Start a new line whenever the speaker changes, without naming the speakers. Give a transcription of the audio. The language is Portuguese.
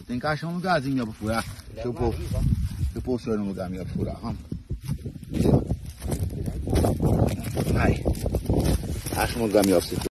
Tem que achar um lugarzinho melhor pra furar. Deixa eu pôr o senhor num lugar melhor pra furar. Vamos. Vai. Acha um lugar melhor pra você furar.